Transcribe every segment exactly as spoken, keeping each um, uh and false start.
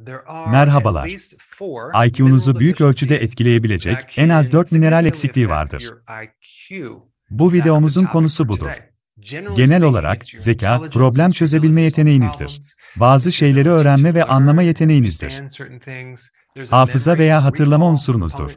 Merhabalar. I Q'nuzu büyük ölçüde etkileyebilecek en az dört mineral eksikliği vardır. Bu videomuzun konusu budur. Genel olarak, zeka, problem çözebilme yeteneğinizdir. Bazı şeyleri öğrenme ve anlama yeteneğinizdir. Hafıza veya hatırlama unsurunuzdur.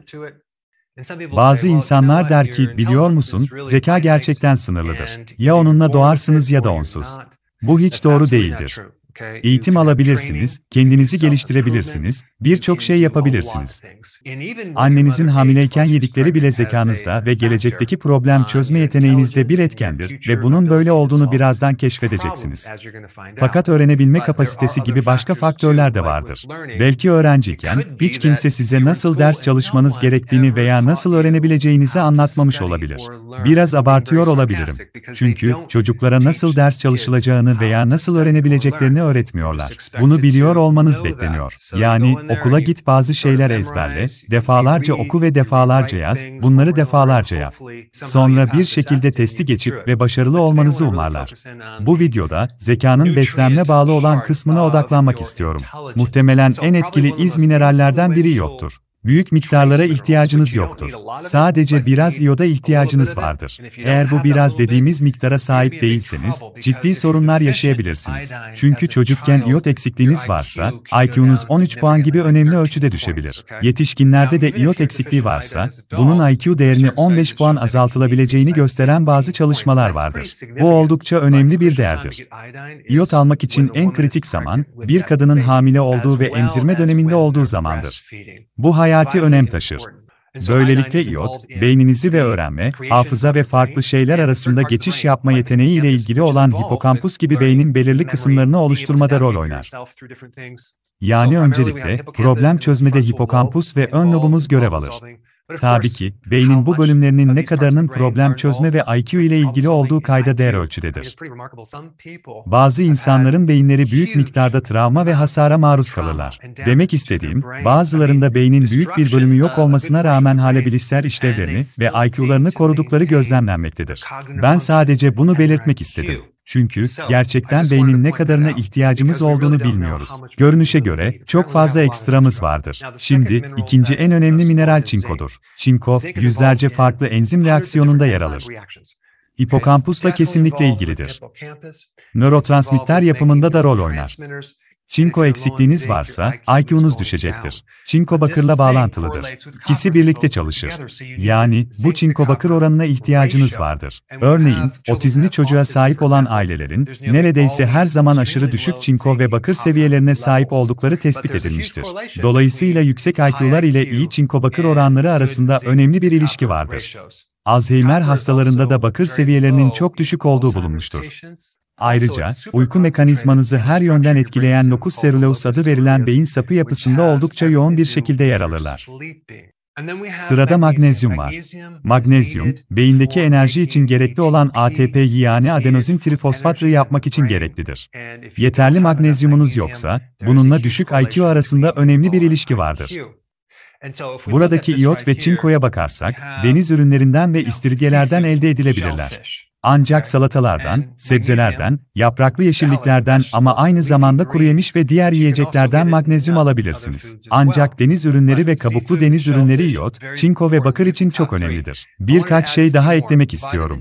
Bazı insanlar der ki, biliyor musun, zeka gerçekten sınırlıdır. Ya onunla doğarsınız ya da onsuz. Bu hiç doğru değildir. Eğitim alabilirsiniz, kendinizi geliştirebilirsiniz, birçok şey yapabilirsiniz. Annenizin hamileyken yedikleri bile zekanızda ve gelecekteki problem çözme yeteneğinizde bir etkendir ve bunun böyle olduğunu birazdan keşfedeceksiniz. Fakat öğrenebilme kapasitesi gibi başka faktörler de vardır. Belki öğrenciyken, hiç kimse size nasıl ders çalışmanız gerektiğini veya nasıl öğrenebileceğinizi anlatmamış olabilir. Biraz abartıyor olabilirim. Çünkü, çocuklara nasıl ders çalışılacağını veya nasıl öğrenebileceklerini öğretmiyorlar. Bunu biliyor olmanız bekleniyor. Yani, okula git, bazı şeyler ezberle, defalarca oku ve defalarca yaz, bunları defalarca yap. Sonra bir şekilde testi geçip ve başarılı olmanızı umarlar. Bu videoda, zekanın beslenme bağlı olan kısmına odaklanmak istiyorum. Muhtemelen en etkili iz minerallerden biri iyottur. Büyük miktarlara ihtiyacınız yoktur. Sadece biraz iyoda ihtiyacınız vardır. Eğer bu biraz dediğimiz miktara sahip değilseniz, ciddi sorunlar yaşayabilirsiniz. Çünkü çocukken iyot eksikliğiniz varsa, I Q'nuz on üç puan gibi önemli ölçüde düşebilir. Yetişkinlerde de iyot eksikliği varsa, bunun I Q değerini on beş puan azaltılabileceğini gösteren bazı çalışmalar vardır. Bu oldukça önemli bir değerdir. İyot almak için en kritik zaman, bir kadının hamile olduğu ve emzirme döneminde olduğu zamandır. Bu hayati önem taşır. Böylelikle iyot, beyninizi ve öğrenme, hafıza ve farklı şeyler arasında geçiş yapma yeteneği ile ilgili olan hipokampus gibi beynin belirli kısımlarını oluşturmada rol oynar. Yani öncelikle, problem çözmede hipokampus ve ön lobumuz görev alır. Tabii ki, beynin bu bölümlerinin ne kadarının problem çözme ve I Q ile ilgili olduğu kayda değer ölçüdedir. Bazı insanların beyinleri büyük miktarda travma ve hasara maruz kalırlar. Demek istediğim, bazılarında beynin büyük bir bölümü yok olmasına rağmen hala bilişsel işlevlerini ve I Q'larını korudukları gözlemlenmektedir. Ben sadece bunu belirtmek istedim. Çünkü, gerçekten beynin ne kadarına ihtiyacımız olduğunu bilmiyoruz. Görünüşe göre, çok fazla ekstramız vardır. Şimdi, ikinci en önemli mineral çinkodur. Çinko, yüzlerce farklı enzim reaksiyonunda yer alır. Hipokampusla kesinlikle ilgilidir. Nörotransmitter yapımında da rol oynar. Çinko eksikliğiniz varsa, I Q'nuz düşecektir. Çinko bakırla bağlantılıdır. İkisi birlikte çalışır. Yani, bu çinko bakır oranına ihtiyacınız vardır. Örneğin, otizmli çocuğa sahip olan ailelerin, neredeyse her zaman aşırı düşük çinko ve bakır seviyelerine sahip oldukları tespit edilmiştir. Dolayısıyla yüksek I Q'lar ile iyi çinko bakır oranları arasında önemli bir ilişki vardır. Alzheimer hastalarında da bakır seviyelerinin çok düşük olduğu bulunmuştur. Ayrıca, uyku mekanizmanızı her yönden etkileyen locus coeruleus adı verilen beyin sapı yapısında oldukça yoğun bir şekilde yer alırlar. Sırada magnezyum var. Magnezyum, beyindeki enerji için gerekli olan A T P'yi yani adenozin trifosfatı yapmak için gereklidir. Yeterli magnezyumunuz yoksa, bununla düşük I Q arasında önemli bir ilişki vardır. Buradaki iyot ve çinkoya bakarsak, deniz ürünlerinden ve istiridyelerden elde edilebilirler. Ancak salatalardan, sebzelerden, yapraklı yeşilliklerden ama aynı zamanda kuruyemiş ve diğer yiyeceklerden magnezyum alabilirsiniz. Ancak deniz ürünleri ve kabuklu deniz ürünleri iyot, çinko ve bakır için çok önemlidir. Birkaç şey daha eklemek istiyorum.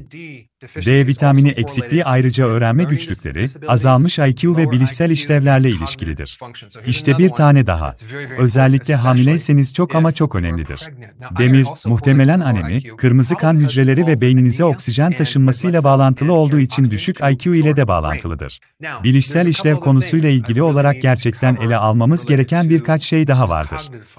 D vitamini eksikliği ayrıca öğrenme güçlükleri, azalmış I Q ve bilişsel işlevlerle ilişkilidir. İşte bir tane daha. Özellikle hamileyseniz çok ama çok önemlidir. Demir, muhtemelen anemi, kırmızı kan hücreleri ve beyninize oksijen taşınmasıyla bağlantılı olduğu için düşük I Q ile de bağlantılıdır. Bilişsel işlev konusuyla ilgili olarak gerçekten ele almamız gereken birkaç şey daha vardır.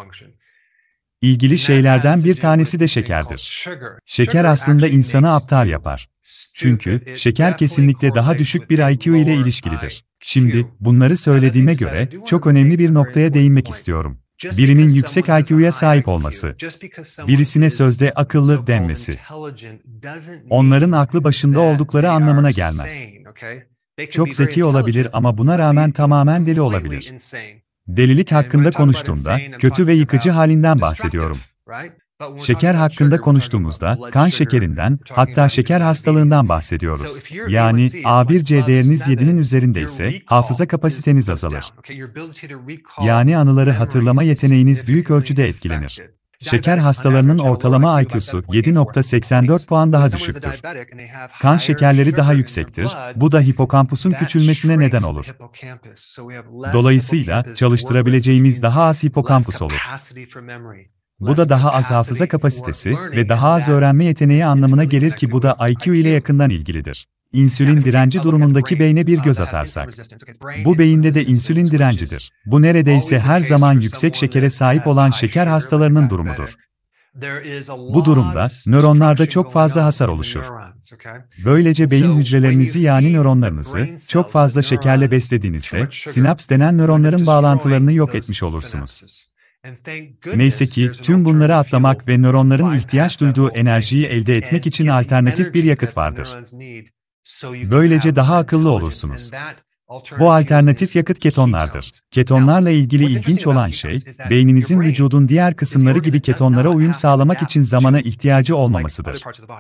İlgili şeylerden bir tanesi de şekerdir. Şeker aslında insanı aptal yapar. Çünkü, şeker kesinlikle daha düşük bir I Q ile ilişkilidir. Şimdi, bunları söylediğime göre, çok önemli bir noktaya değinmek istiyorum. Birinin yüksek I Q'ya sahip olması, birisine sözde akıllı denmesi, onların aklı başında oldukları anlamına gelmez. Çok zeki olabilir ama buna rağmen tamamen deli olabilir. Delilik hakkında konuştuğumda, kötü ve yıkıcı halinden bahsediyorum. Şeker hakkında konuştuğumuzda kan şekerinden, hatta şeker hastalığından bahsediyoruz. Yani A bir C değeriniz yedinin üzerinde ise hafıza kapasiteniz azalır. Yani anıları hatırlama yeteneğiniz büyük ölçüde etkilenir. Şeker hastalarının ortalama I Q'su yedi nokta seksen dört puan daha düşüktür. Kan şekerleri daha yüksektir, bu da hipokampusun küçülmesine neden olur. Dolayısıyla çalıştırabileceğimiz daha az hipokampus olur. Bu da daha az hafıza kapasitesi ve daha az öğrenme yeteneği anlamına gelir ki bu da I Q ile yakından ilgilidir. İnsülin direnci durumundaki beyne bir göz atarsak. Bu beyinde de insülin direncidir. Bu neredeyse her zaman yüksek şekere sahip olan şeker hastalarının durumudur. Bu durumda nöronlarda çok fazla hasar oluşur. Böylece beyin hücrelerinizi yani nöronlarınızı çok fazla şekerle beslediğinizde sinaps denen nöronların bağlantılarını yok etmiş olursunuz. Neyse ki tüm bunları atlamak ve nöronların ihtiyaç duyduğu enerjiyi elde etmek için alternatif bir yakıt vardır. Böylece daha akıllı olursunuz. Bu alternatif yakıt ketonlardır. Ketonlarla ilgili ilginç olan şey, beyninizin vücudun diğer kısımları gibi ketonlara uyum sağlamak için zamana ihtiyacı olmamasıdır.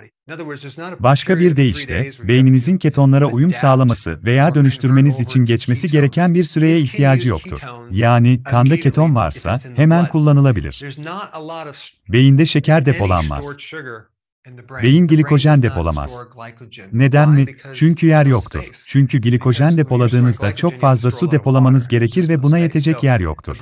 Başka bir deyişle, beyninizin ketonlara uyum sağlaması veya dönüştürmeniz için geçmesi gereken bir süreye ihtiyacı yoktur. Yani kanda keton varsa hemen kullanılabilir. Beyinde şeker depolanmaz. Beyin glikojen depolamaz. Neden mi? Çünkü yer yoktur. Çünkü glikojen depoladığınızda çok fazla su depolamanız gerekir ve buna yetecek yer yoktur.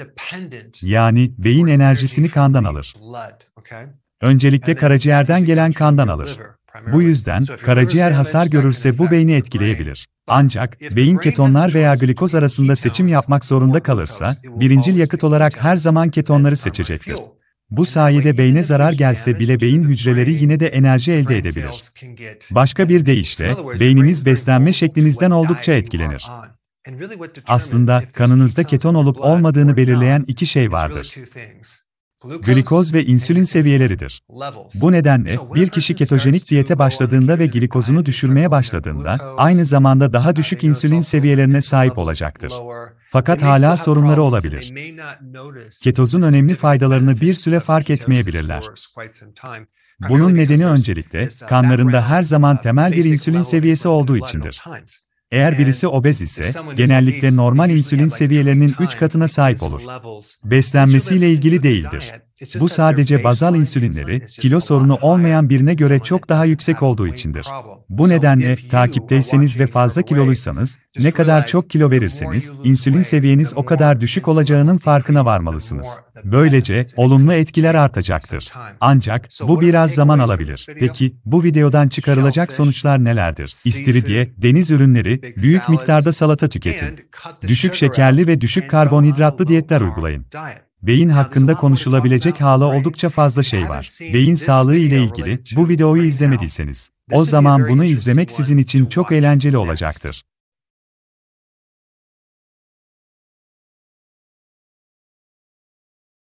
Yani beyin enerjisini kandan alır. Öncelikle karaciğerden gelen kandan alır. Bu yüzden karaciğer hasar görürse bu beyni etkileyebilir. Ancak beyin ketonlar veya glikoz arasında seçim yapmak zorunda kalırsa, birincil yakıt olarak her zaman ketonları seçecektir. Bu sayede beyne zarar gelse bile beyin hücreleri yine de enerji elde edebilir. Başka bir deyişle, beyniniz beslenme şeklinizden oldukça etkilenir. Aslında kanınızda keton olup olmadığını belirleyen iki şey vardır. Glikoz ve insülin seviyeleridir. Bu nedenle bir kişi ketojenik diyete başladığında ve glikozunu düşürmeye başladığında, aynı zamanda daha düşük insülin seviyelerine sahip olacaktır. Fakat hala sorunları olabilir. Ketozun önemli faydalarını bir süre fark etmeyebilirler. Bunun nedeni öncelikle, kanlarında her zaman temel bir insülin seviyesi olduğu içindir. Eğer birisi obez ise, genellikle normal insülin seviyelerinin üç katına sahip olur. Beslenmesiyle ilgili değildir. Bu sadece bazal insülinleri, kilo sorunu olmayan birine göre çok daha yüksek olduğu içindir. Bu nedenle, takipteyseniz ve fazla kiloluysanız, ne kadar çok kilo verirseniz, insülin seviyeniz o kadar düşük olacağının farkına varmalısınız. Böylece, olumlu etkiler artacaktır. Ancak, bu biraz zaman alabilir. Peki, bu videodan çıkarılacak sonuçlar nelerdir? İstiridye, deniz ürünleri, büyük miktarda salata tüketin. Düşük şekerli ve düşük karbonhidratlı diyetler uygulayın. Beyin hakkında konuşulabilecek hala oldukça fazla şey var. Beyin sağlığı ile ilgili bu videoyu izlemediyseniz, o zaman bunu izlemek sizin için çok eğlenceli olacaktır.